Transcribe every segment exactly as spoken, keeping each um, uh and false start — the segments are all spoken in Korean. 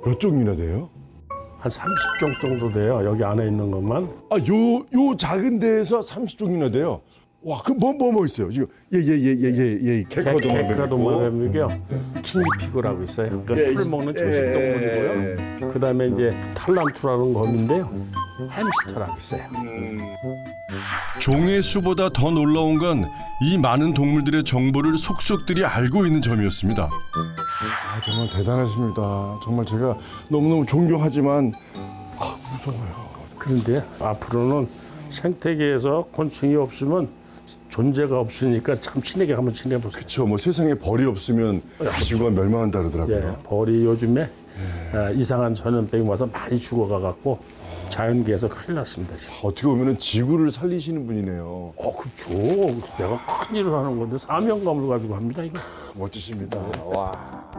몇 종이나 돼요? 한 삼십 종 정도 돼요. 여기 안에 있는 것만. 아, 요, 요 작은 데에서 삼십 종이나 돼요? 와, 그럼 뭐, 뭐, 뭐 있어요? 지금, 예, 예, 예, 예, 예, 예, 개커 도마뱀이고요. 기니피그라고 있어요. 그 예, 풀 먹는 예, 초식 예, 동물이고요. 그 다음에 이제 탈란투라는 검인데요. 햄스터라고 있어요. 종의 수보다 더 놀라운 건 이 많은 동물들의 정보를 속속들이 알고 있는 점이었습니다. 아, 정말 대단하십니다. 정말 제가 너무너무 존경하지만, 아, 무서워요. 그런데 앞으로는 생태계에서 곤충이 없으면 존재가 없으니까 참 친하게 한번 지내보세요. 그렇죠. 뭐 세상에 벌이 없으면 지구가 멸망한다 그러더라고요. 예, 벌이 요즘에 예. 아, 이상한 전염병이 와서 많이 죽어가갖고 자연계에서 큰일 났습니다. 지금. 어떻게 보면 지구를 살리시는 분이네요. 어, 그렇죠. 내가 큰 일을 하는 건데 사명감을 가지고 합니다, 이거. 멋지십니다. 와.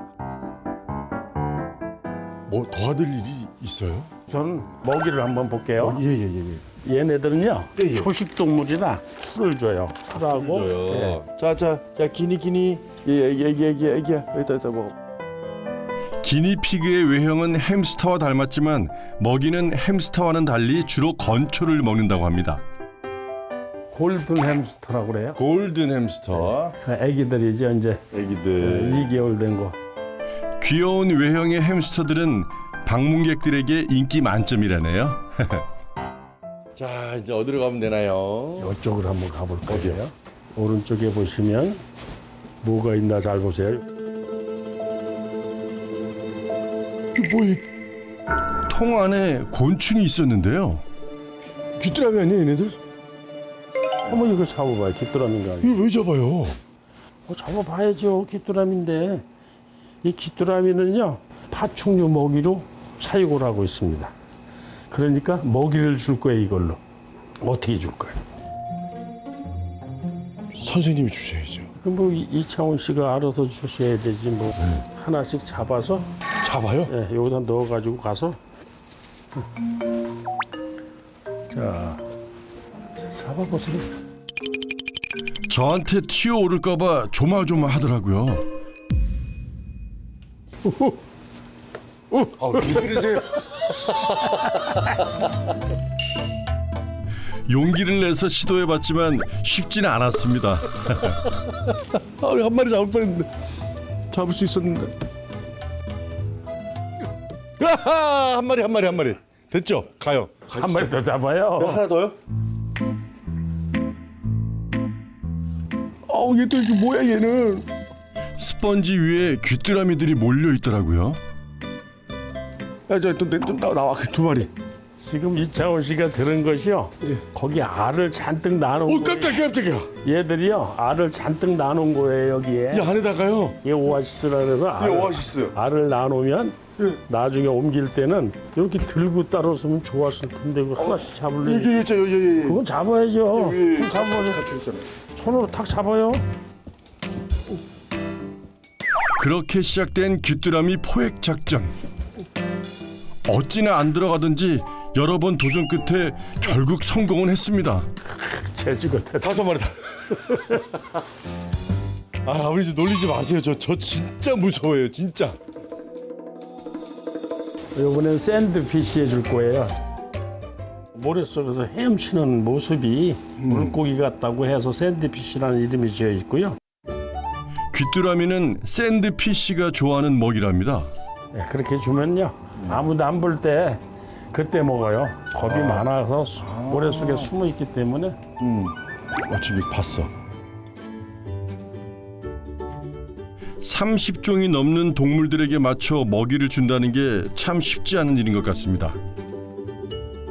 뭐 도와드릴 일이 있어요? 저는 먹이를 한번 볼게요. 예, 예, 예, 예. 얘네들은요, 예, 예. 초식 동물이라 풀을 줘요. 풀하고. 예. 자, 자, 자, 기니, 기니. 예, 예, 예, 예, 예, 예. 여기다, 여기다 먹어. 기니피그의 외형은 햄스터와 닮았지만 먹이는 햄스터와는 달리 주로 건초를 먹는다고 합니다. 골든 햄스터라고 그래요. 골든 햄스터. 그 애기들이죠, 이제. 애기들. 이 개월 된 거. 귀여운 외형의 햄스터들은 방문객들에게 인기 만점이라네요. 자, 이제 어디로 가면 되나요? 이쪽으로 한번 가볼 거예요. 오른쪽에 보시면 뭐가 있나 잘 보세요. 이게 뭐예요? 통 안에 곤충이 있었는데요. 귀뚜라미 아니에요, 얘네들? 한번 이거 잡아봐요. 귀뚜라미인가. 이걸 왜 잡아요? 어, 잡아봐야죠. 귀뚜라미인데. 이 귀뚜라미는요, 파충류 먹이로 사육을 하고 있습니다. 그러니까 먹이를 줄 거예요, 이걸로. 어떻게 줄 거예요? 선생님이 주셔야죠. 그 뭐 이창훈 씨가 알아서 주셔야 되지 뭐. 네. 하나씩 잡아서. 잡아요? 네, 여기다 넣어가지고 가서. 자, 잡아보세요. 저한테 튀어오를까 봐 조마조마하더라고요. 아, 왜 그러세요? 용기를 내서 시도해봤지만 쉽지는 않았습니다. 아, 한 마리 잡을 뻔했는데. 잡을 수 있었는데. 아하! 한 마리, 한 마리, 한 마리. 됐죠? 가요. 한 마리 더 잡아요. 네, 하나 더요? 아우, 얘 또 이게 뭐야, 얘는. 스펀지 위에 귀뚜라미들이 몰려 있더라고요. 야, 저, 좀, 좀 나와, 나와, 두 마리. 지금 이창훈 씨가 들은 것이요. 예. 거기 알을 잔뜩 나눈 오, 깜짝이야, 깜짝이야. 얘들이요. 알을 잔뜩 나눈 거예요, 여기에. 이 안에다가요. 이게 오아시스라 그래서 이 알을, 오아시스. 알을 나누면 예. 나중에 옮길 때는 이렇게 들고 따라서면 좋았을 텐데 그거 하나씩 잡을래. 여기, 여기, 여기, 여기. 그건 잡아야죠. 여기, 그럼 잡아야죠. 같이 있잖아요. 손으로 탁 잡아요. 그렇게 시작된 귀뚜라미 포획 작전. 어찌나 안 들어가든지 여러 번 도전 끝에 결국 성공은 했습니다. 재주가 대. 다섯 마리다. 아, 아버님 좀 놀리지 마세요. 저, 저 진짜 무서워요, 진짜. 이번엔 샌드피쉬 해줄 거예요. 모래 속에서 헤엄치는 모습이 음. 물고기 같다고 해서 샌드피쉬라는 이름이 지어 있고요. 귀뚜라미는 샌드피쉬가 좋아하는 먹이랍니다. 네, 그렇게 주면요. 아무도 안 볼 때 그때 먹어요. 겁이 아. 많아서 수, 모래 속에 숨어 있기 때문에. 음, 어차피 봤어. 삼십 종이 넘는 동물들에게 맞춰 먹이를 준다는 게 참 쉽지 않은 일인 것 같습니다.